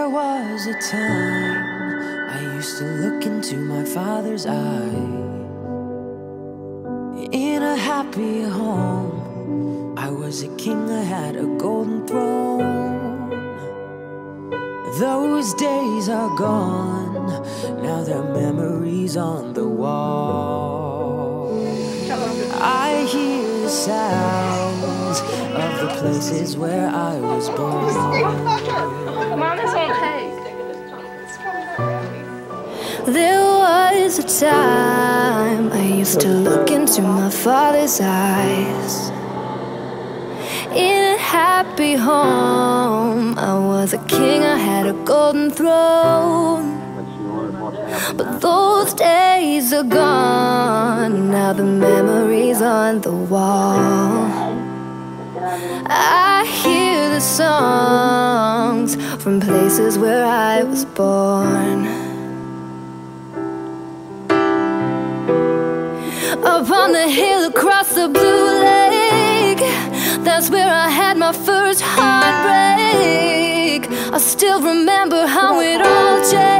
There was a time I used to look into my father's eyes. In a happy home, I was a king, I had a golden throne. Those days are gone, now they're memories on the wall. I hear the sounds of the places where I was born. Mom is on tape. There was a time I used to look into my father's eyes. In a happy home, I was a king, I had a golden throne. But those days are gone, now the memories on the wall. I hear the songs from places where I was born. Up on the hill across the blue lake, that's where I had my first heartbreak. I still remember how it all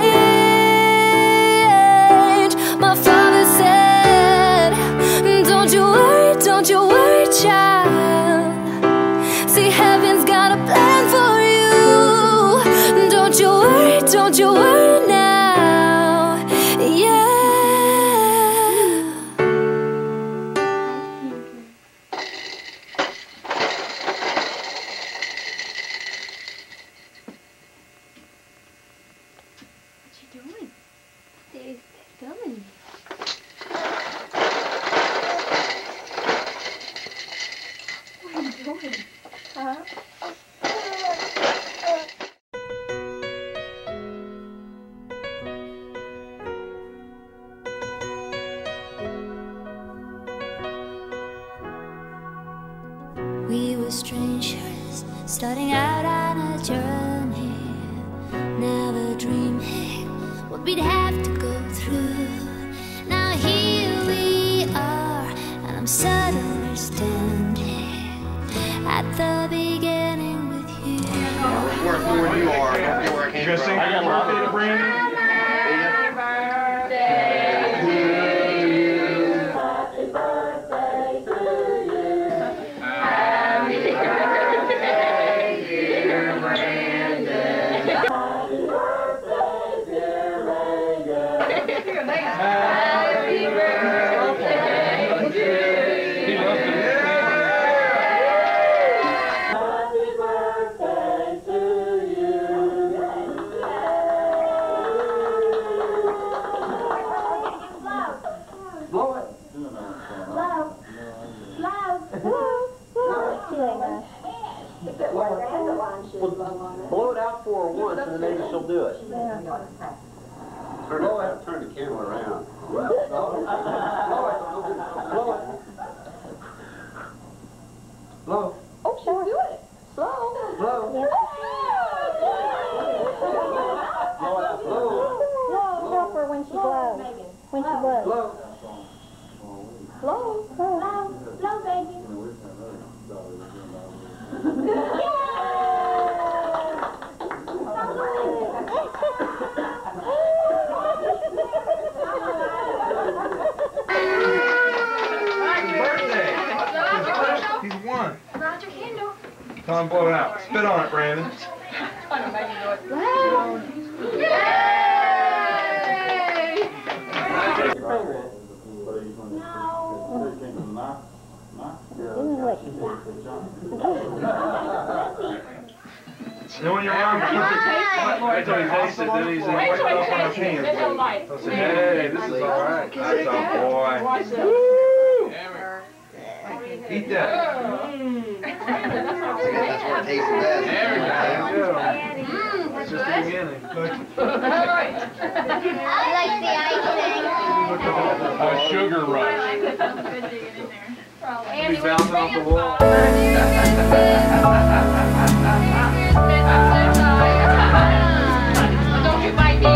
changed. My father said, don't you worry, child. See, heaven's got a plan for you. Don't you worry now. Yeah. What you doing? They're filming me. What are you doing? Huh? We were strangers, starting out on a journey. Never dreaming what we'd have to go through. Now here we are, and I'm suddenly standing at the beginning with you. Where you are. You gonna sing happy birthday to Brandon? Blow it out for her once and then maybe she'll do it. Turn the camera around. Blow it. Blow. Oh, she'll do it. Slow. Blow. Yeah. Blow it out. Blow. Help her when she blows. When she blows. Blow. Blow. Blow, baby. He's won. Roger Kendall. Tell him blow it out. Spit on it, Brandon. Loud. Yay! You know when you're around, wait till he tastes it, then he's wait till he tastes it. Hey, this is alright. That's a boy. Eat that. That's what tastes the best. There we go. It's just the beginning. I like the icing. A sugar rush. He's bouncing off the wall. Don't you bite me.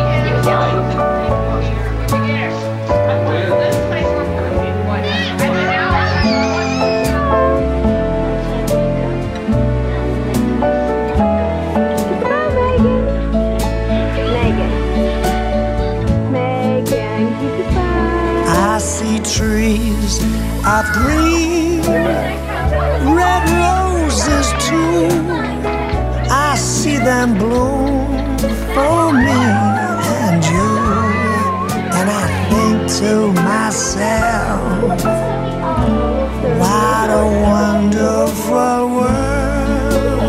green, red roses too. I see them bloom for me and you, and I think to myself, what a wonderful world.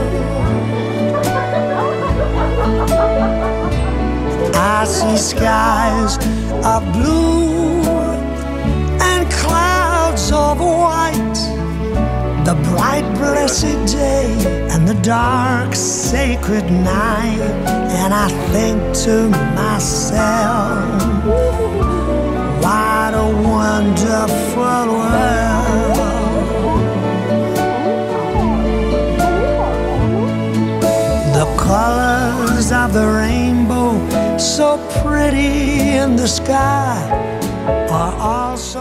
I see skies of blue and clouds of white, the bright blessed day and the dark sacred night, and I think to myself, what a wonderful world. The colors of the rainbow, so pretty in the sky, are also.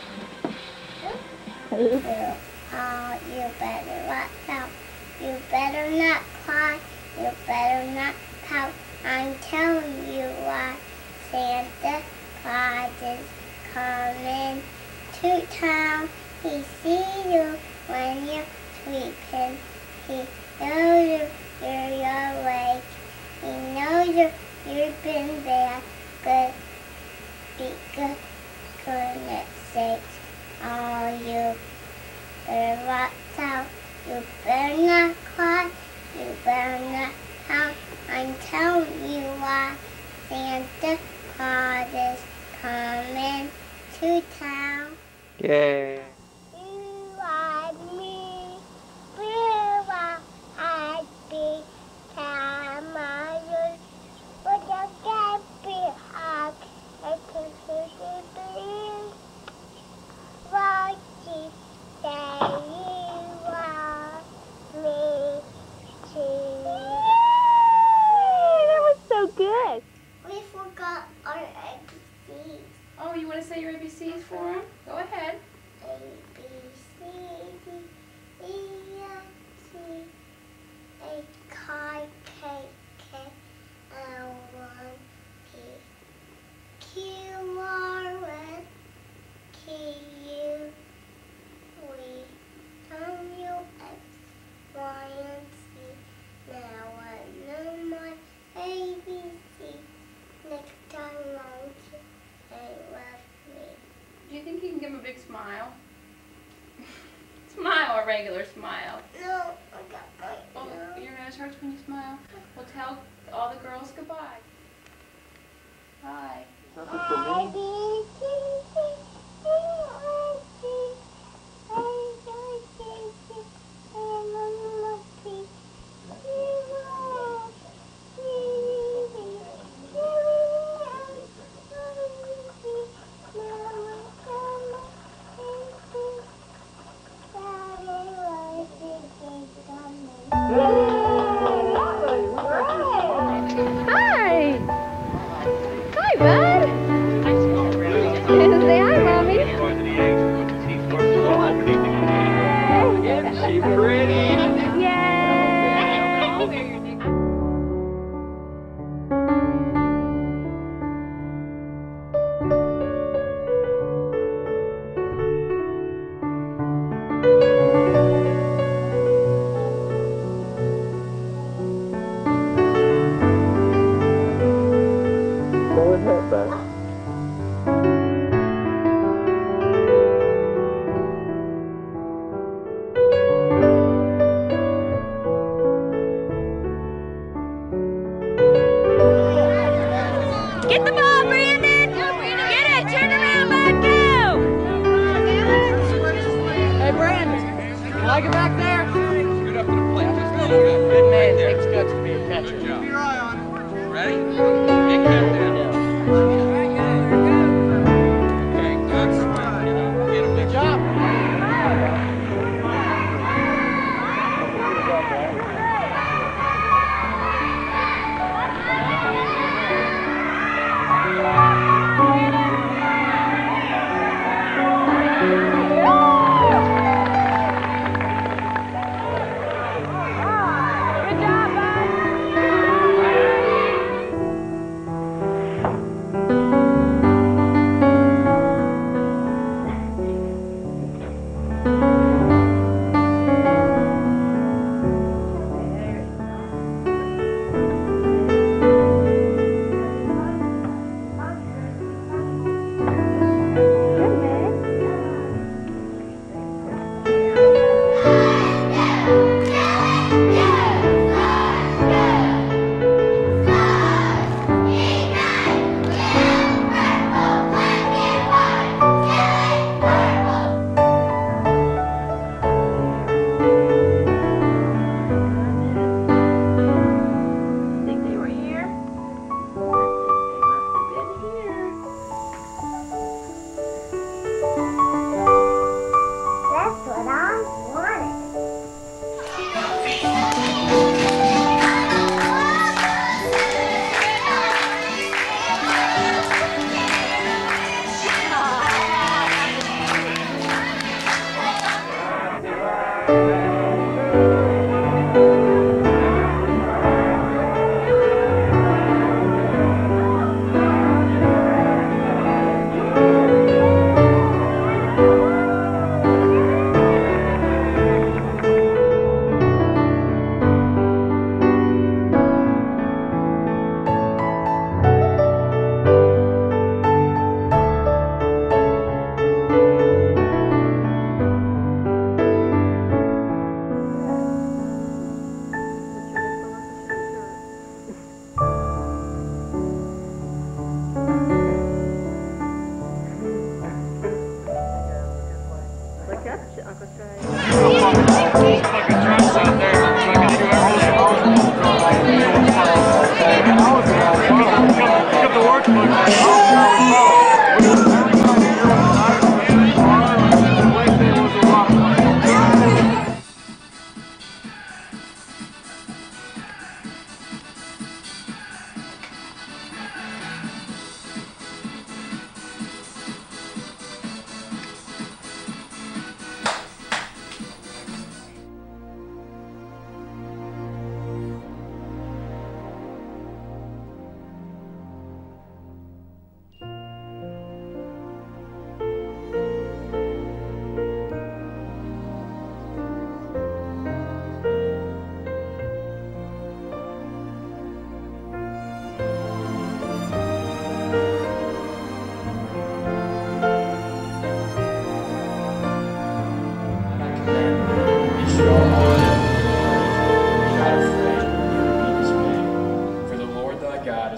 You better watch out. You better not cry. You better not pout. I'm telling you why. Santa Claus is coming to town. He sees you when you're sleeping. He knows you're awake. He knows you've been bad. Good, be good, goodness sakes. Oh, you better watch out. You better not cry. You better not pout. I'm telling you why. Santa Claus is coming to town. Yay. You are me. Where I be? Time I use. But I can't be hot. I can see what you say you want me to. That was so good. We forgot our ABCs. Oh, you want to say your ABCs for him? Go ahead. A, B, C, D, E, F, G, H, I, K, K, L, 1, P, Q, R, S, T, U, V, W, X, Y, and Z. Now I know my ABC. Next time won't you say love me? Do you think you can give him a big smile? Smile, a regular smile. No, I got my Oh, nose. your nose hurts when you smile? Well, tell all the girls goodbye. Bye. A, B, C, D, E, F, G, H, I, J, K, L, M, N, P, Q, R, S, T, U, V, W, X, Y, Hi! Hi, bud! Say hi, Mommy. Isn't she pretty? Pull his head back. Get the ball, Brandon! Get it! Turn around, let go! Hey, Brandon, you like it back there? Scoot up to the plate just a little bit. Good man, takes guts to be a catcher. Good job. Keep your eye on it. Ready? Big countdown. Okay, good swing. Get a big job. Good job, bud!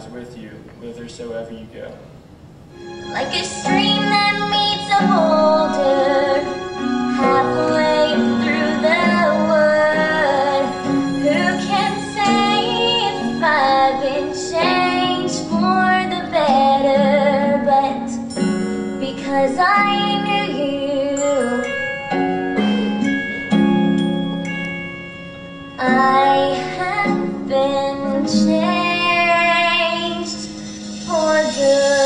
lies with you, whithersoever you go. Like a stream that meets a boulder halfway through the wood. Who can say if I've been changed for the better? But because I knew you, I have been changed for good.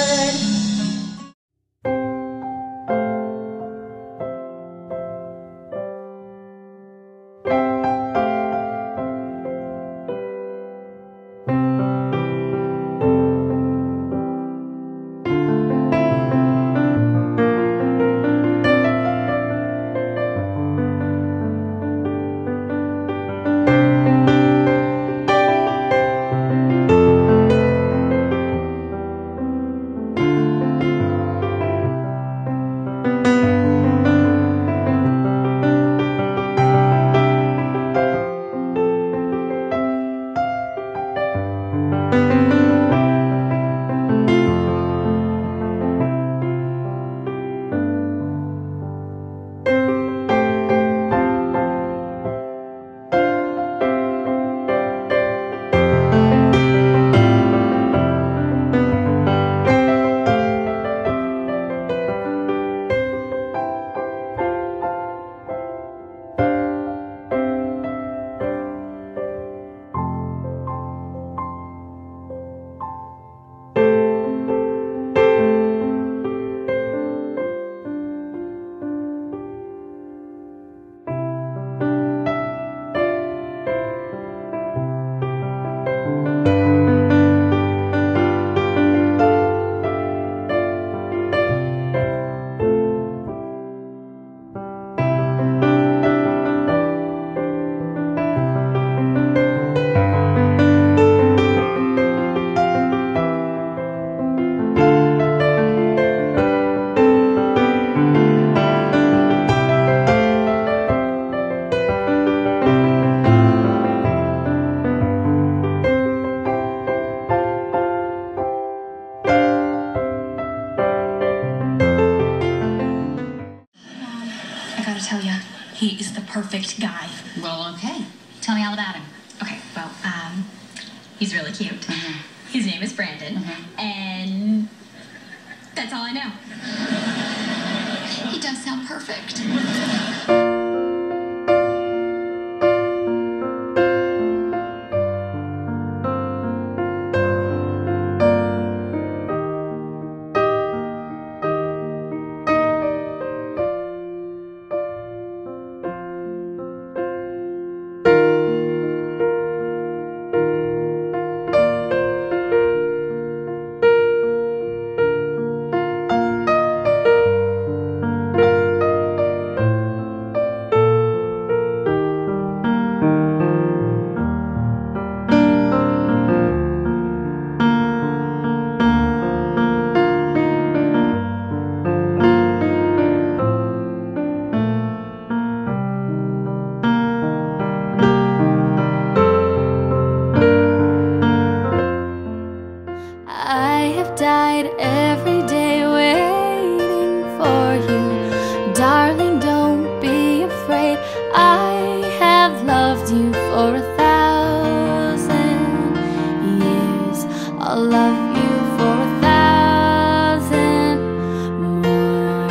Tell you, he is the perfect guy. Well, okay. Tell me all about him. Okay, well, he's really cute. His name is Brandon, and that's all I know. He does sound perfect. I have died every day waiting for you. Darling, don't be afraid. I have loved you for 1,000 years. I'll love you for 1,000 more.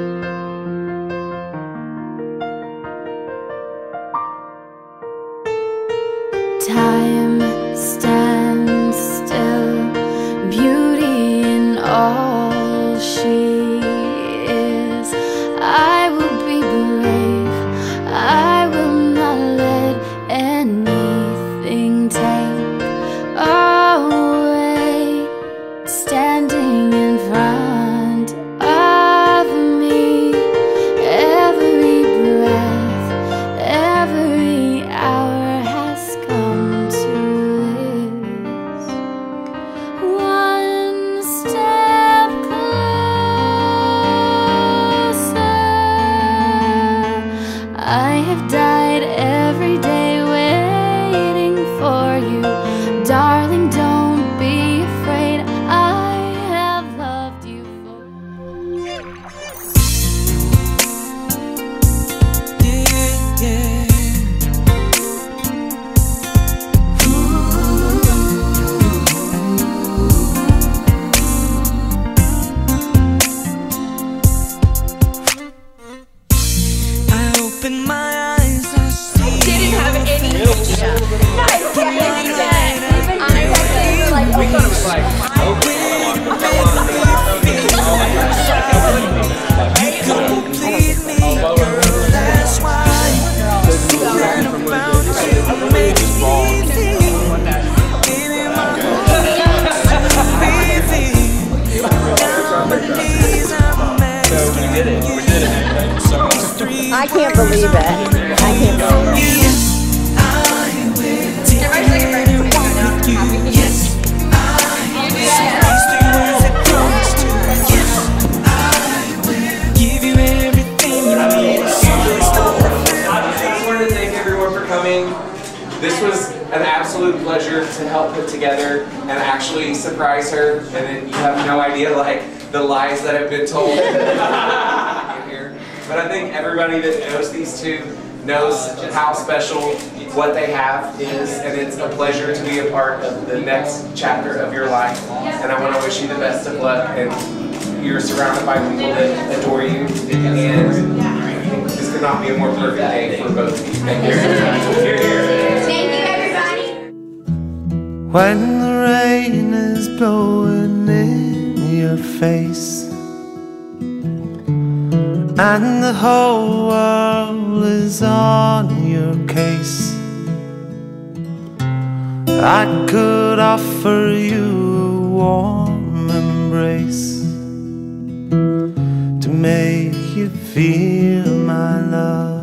Time stands still, beauty in all she is. I will be brave, I will not let anything take away to help put together and actually surprise her, and then you have no idea like the lies that have been told here. But I think everybody that knows these two knows how special what they have is, and it's a pleasure to be a part of the next chapter of your life. And I want to wish you the best of luck, and you're surrounded by people that adore you, and this could not be a more perfect day for both of you. Thank you. Here, here. Thank you, everybody. When the rain is blowing in your face and the whole world is on your case, I could offer you a warm embrace to make you feel my love.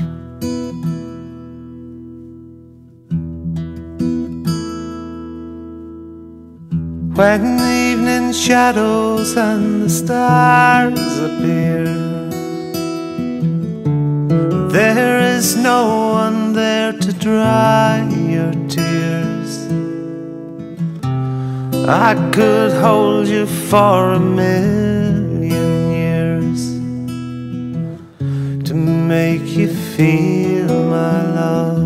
When the evening shadows and the stars appear, there is no one there to dry your tears. I could hold you for 1,000,000 years to make you feel my love.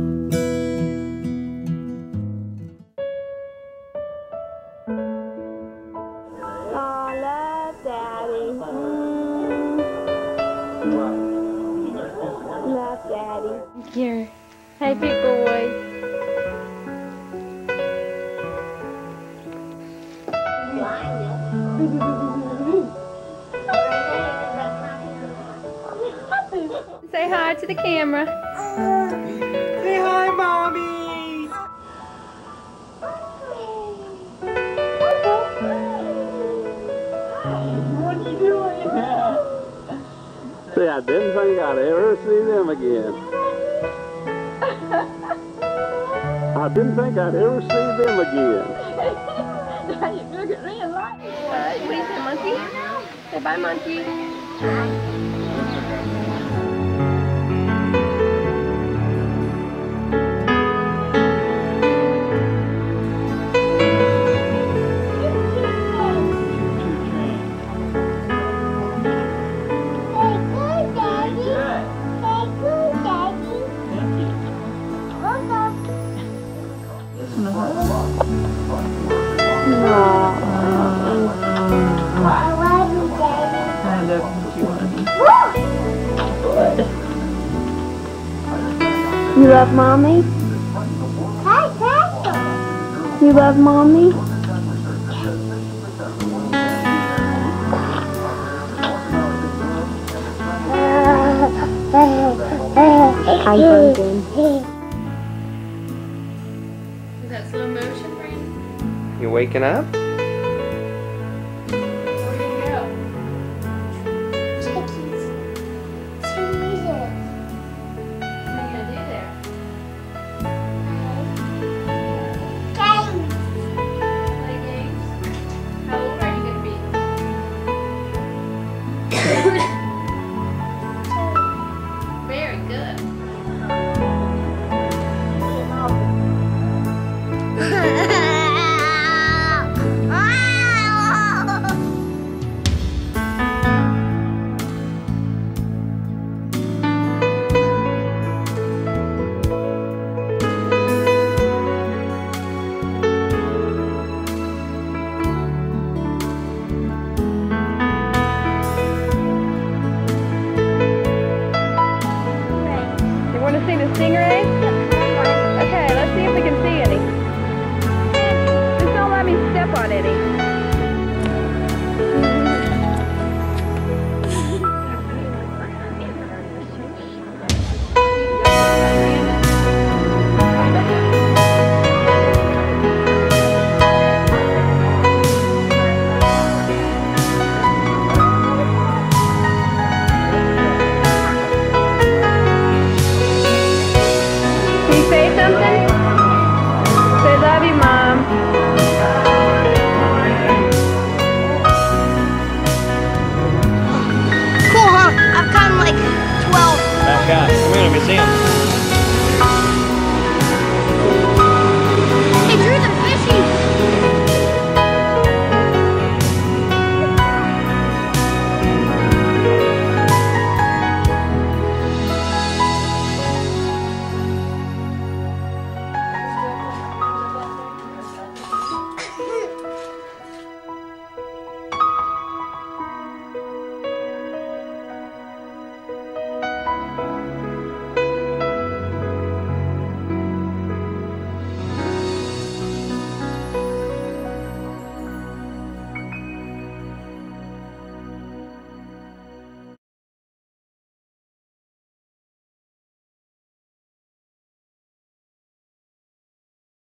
Here. Hey, big boy. Say hi to the camera. Say hi, Mommy. What you doing? See, I didn't think I'd ever see them again. I didn't think I'd ever see them again. You look at me and like it. What do you say, monkey? Say bye, monkey. You love Mommy? You love Mommy? I'm broken. Is that slow motion, Brandon? You waking up? Very good. See the stingray? Okay, let's see if we can see any. Just don't let me step on any.